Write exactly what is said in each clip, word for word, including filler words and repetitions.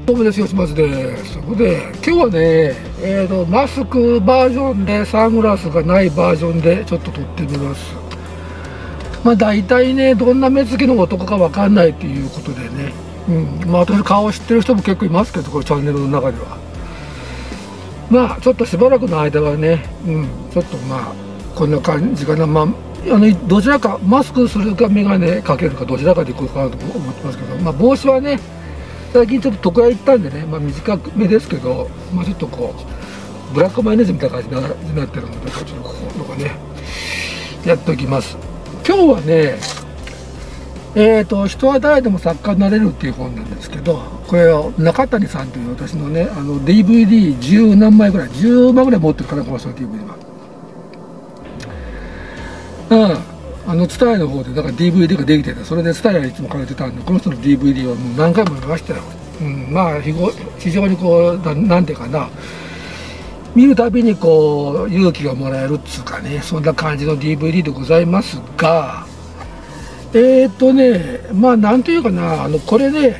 どうもです、吉松です。そこで今日はね、えーと、マスクバージョンでサングラスがないバージョンでちょっと撮ってみます。まあ大体ね、どんな目つきの男かわかんないっていうことでね、うん、まあ私顔知ってる人も結構いますけど、このチャンネルの中ではまあちょっとしばらくの間はね、うん、ちょっとまあこんな感じかな。まああのどちらかマスクするか眼鏡かけるかどちらかでいこうかなと思ってますけど、まあ帽子はね最近ちょっと床屋行ったんでね、まあ、短めですけど、まあ、ちょっとこうブラックマヨネーズみたいな感じになってるので、ちょっとここのがねやっておきます。今日はね、えーと「人は誰でも作家になれる」っていう本なんですけど、これを中谷さんという私のね、あの ディーブイディーじゅう何枚ぐらいじゅうまんぐらい持ってるかな、この人の ディーブイディー は。うんあのツタヤの方でなんか ディーブイディー ができてて、それでツタヤいつも借りてたんで、この人の ディーブイディー はもう何回も見ましたよ。うん、まあ非常にこうななんていうかな、見るたびにこう勇気がもらえるっつうかね、そんな感じの ディーブイディー でございますが、えーっとねまあなんていうかな、あのこれね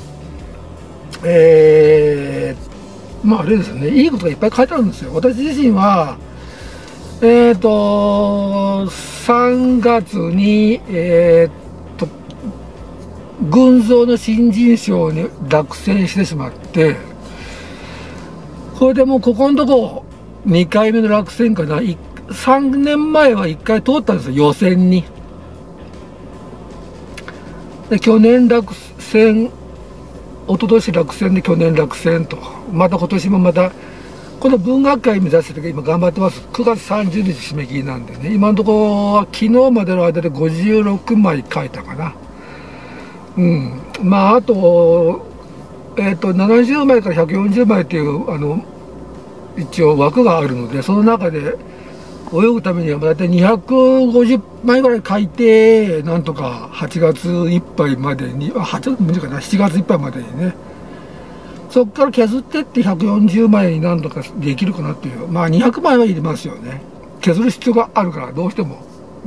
えー、まああれですね、いいことがいっぱい書いてあるんですよ。私自身はえーとさんがつに、えー、と群像の新人賞に落選してしまって、これでもうここのとこにかいめの落選かな。さんねんまえはいっかい通ったんですよ、予選に。で去年落選、一昨年落選で去年落選と、また今年もまたこの文学界目指して今頑張ってます。くがつさんじゅうにち締め切りなんでね、今のところは昨日までの間でごじゅうろくまい書いたかな。うんまああとえっとななじゅうまいからひゃくよんじゅうまいっていうあの一応枠があるので、その中で泳ぐためには大体にひゃくごじゅうまいぐらい書いて、なんとかはちがついっぱいまでに、あはちがつ無理かな、しちがついっぱいまでにね、そこから削ってってひゃくよんじゅうまいになんとかできるかなっていう。まあにひゃくまいは入れますよね。削る必要があるから、どうしても。うん。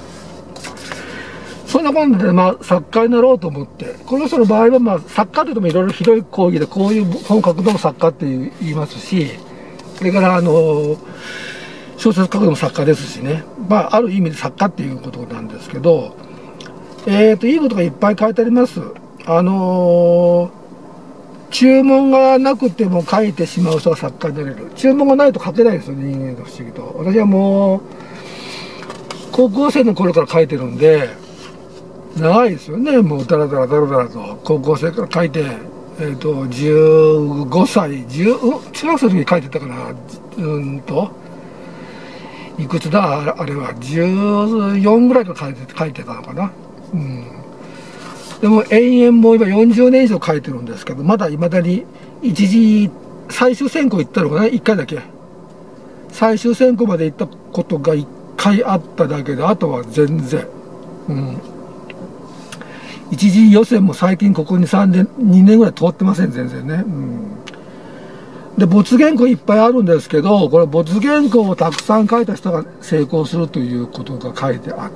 そんなことで、まあ作家になろうと思って、この人の場合はまあ作家といってもいろいろ広い講義で、こういう本を書くのも作家って言いますし、それからあの、小説書くのも作家ですしね。まあある意味で作家っていうことなんですけど、えっと、いいことがいっぱい書いてあります。あのー、注文がなくても書いてしまう人が作家になれる。注文がないと書けないですよね、人間が不思議と。私はもう高校生の頃から書いてるんで長いですよね。もうダラダラダラダラと高校生から書いて、えっとじゅうごさいじゅう、うん、中学生の時に書いてたかな。うんといくつだあれはじゅうよんぐらいから書いて書いてたのかな。うんでも延々もう今よんじゅうねん以上書いてるんですけど、まだいまだに一次最終選考行ったのかな、いっかいだけ。最終選考まで行ったことがいっかいあっただけで、あとは全然。うん。一次予選も最近ここにさんねん、にねんぐらい通ってません、全然ね。うん。で、没原稿いっぱいあるんですけど、これ没原稿をたくさん書いた人が成功するということが書いてあって、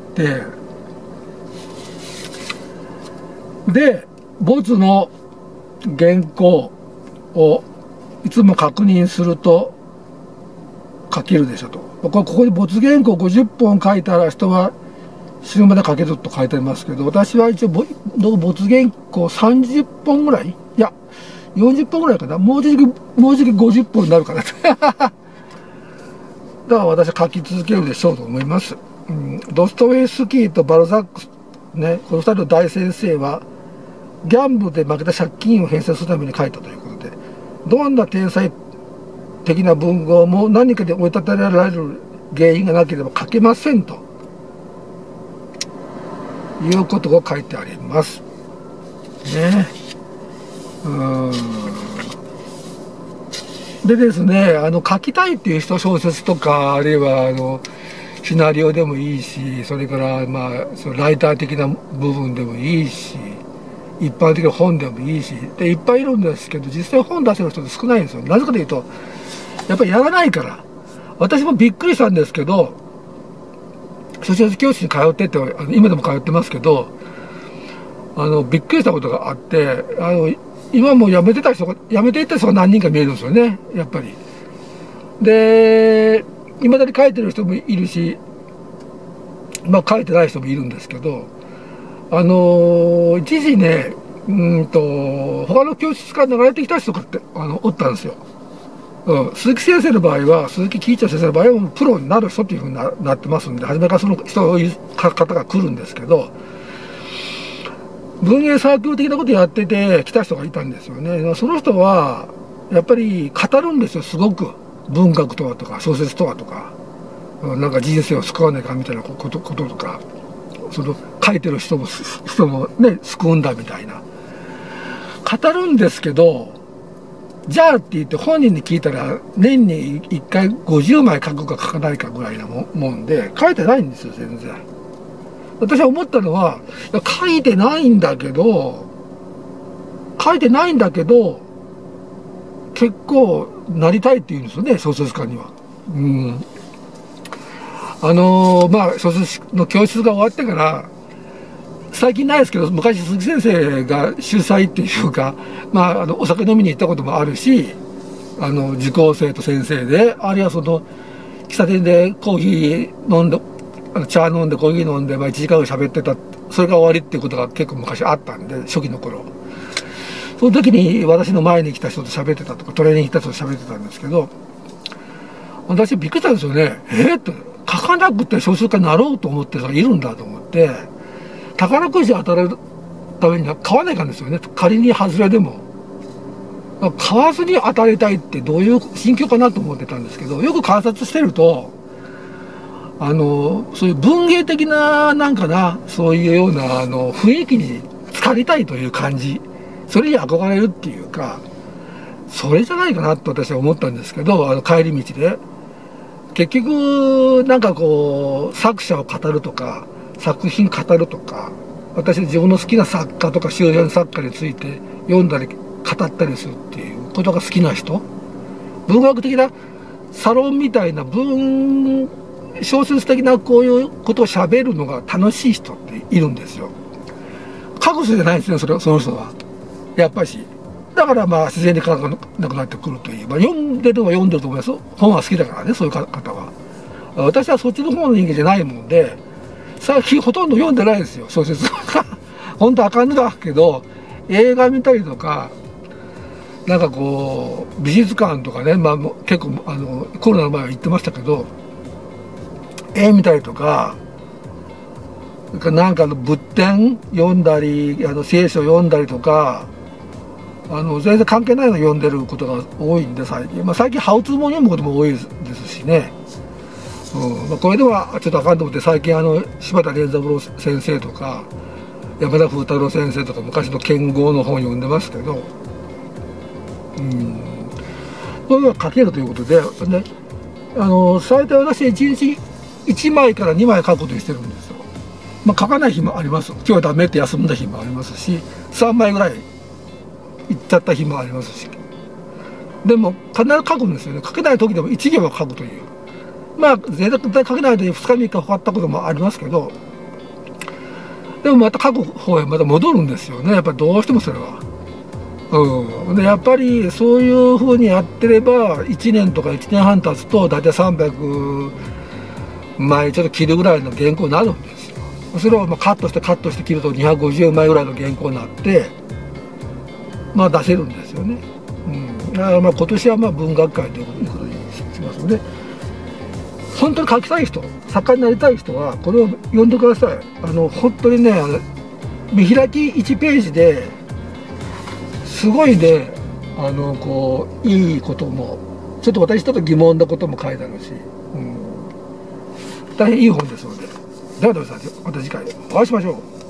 で、没の原稿をいつも確認すると書けるでしょと。こここに没原稿ごじゅっぽん書いたら人は死ぬまで書けると書いてありますけど、私は一応没原稿さんじゅっぽんぐらい、いやよんじゅっぽんぐらいかな、もうじきもうじきごじゅっぽんになるかなとだから私は書き続けるでしょうと思います。うん、ドストエフスキーとバルザックね、このふたりの大先生はギャンブルで負けた借金を返済するために書いたということで、どんな天才的な文豪も何かで追い立てられる原因がなければ書けませんということが書いてありますね。うんでですね、あの書きたいっていう人、小説とかあるいはあのシナリオでもいいし、それからまあそのライター的な部分でもいいし、一般的な本でもいいしでいっぱいいるんですけど、実際本出せる人って少ないんですよ。なぜかというとやっぱりやらないから。私もびっくりしたんですけど、小説教室に通ってて、あの今でも通ってますけど、あのびっくりしたことがあって、あの今もう辞めてた人が、辞めていった人が何人か見えるんですよね、やっぱり。で、いまだに書いてる人もいるし、まあ書いてない人もいるんですけど、あのー、一時ね、うんと、他の教室から流れてきた人がって、あの、おったんですよ。うん、鈴木先生の場合は、鈴木喜一先生の場合はもうプロになる人っていうふうに な, なってますんで、初めからその人方が来るんですけど、文芸サークル的なことやってて来た人がいたんですよね。その人はやっぱり語るんですよ、すごく。文学とはとか小説とはとか、なんか人生を救わないかみたいなことこととか、その書いてる人も人もね救うんだみたいな語るんですけど、じゃあって言って本人に聞いたら年にいっかいごじゅうまい書くか書かないかぐらいなもんで、書いてないんですよ全然。私は思ったのは、書いてないんだけど書いてないんだけど結構なりたいって言うんですよね、小説家には。うん、あのー、まあ小説の教室が終わってから、最近ないですけど昔鈴木先生が主催っていうか、まあ、あのお酒飲みに行ったこともあるし、あの受講生と先生で、あるいはその喫茶店でコーヒー飲んで、茶飲んでコーヒー飲んで、まあ、いちじかんぐらい喋ってた、それが終わりっていうことが結構昔あったんで、初期の頃。その時に私の前に来た人と喋ってたとか、トレーニング行った人と喋ってたんですけど、私びっくりしたんですよね。えー、って書かなくて小説家になろうと思ってる人がいるんだと思って、宝くじ当たるためには買わないかんですよね、仮に外れでも。買わずに当たりたいってどういう心境かなと思ってたんですけど、よく観察してると、あのそういう文芸的ななんかな、そういうようなあの雰囲気に浸かりたいという感じ、それに憧れるっていうか、それじゃないかなと私は思ったんですけど、あの帰り道で結局なんかこう作者を語るとか作品語るとか、私自分の好きな作家とか周辺作家について読んだり語ったりするっていうことが好きな人、文学的なサロンみたいな文小説的なこういうことを喋るのが楽しい人っているんですよ。書く人じゃないんですね、それその人はやっぱし。だからまあ自然に書かなくなってくるという、まあ、読んでるのは読んでると思います。本は好きだからね、そういう方は。私はそっちの方の人間じゃないもんで、最近ほとんど読んでないですよ、小説本当あかんのだけど、映画見たりとか、なんかこう美術館とかね、まあ、結構あのコロナの前は行ってましたけど、絵見たりとか、なんかの仏典読んだり、あの聖書読んだりとか、あの全然関係ないの読んでることが多いんで最近、まあ、最近ハウツーも読むことも多いですしね、うんまあ、これではちょっとあかんと思って、最近あの柴田連三郎先生とか山田風太郎先生とか昔の剣豪の本を読んでますけど、うん、それが書けるということで、ね、あの最低私いちにちいちまいからにまい書くことにしてるんですよ。まあ、書かない日もあります。今日はダメって休んだ日もありますし、さんまいぐらいいっちゃった日もありますし、でも必ず書くんですよね。書けない時でもいち行は書くという。まあ絶対書けないでふつかみっかかかったこともありますけど、でもまた書く方へまた戻るんですよね、やっぱりどうしてもそれは。うん、でやっぱりそういうふうにやってればいちねんとかいちねんはん経つと大体さんびゃくまいちょっと切るぐらいの原稿になるんですよ。それをまあカットしてカットして切るとにひゃくごじゅうまいぐらいの原稿になって、まあ出せるんですよね。うん、だからまあ今年はまあ文学界ということにしますので、本当に書きたい人、作家になりたい人はこれを読んでください。あの本当にね、あの見開きいちページですごいね、あのこういいこともちょっと私ちょっと疑問なことも書いてあるし、うん、大変いい本ですので、ではではまた次回お会いしましょう。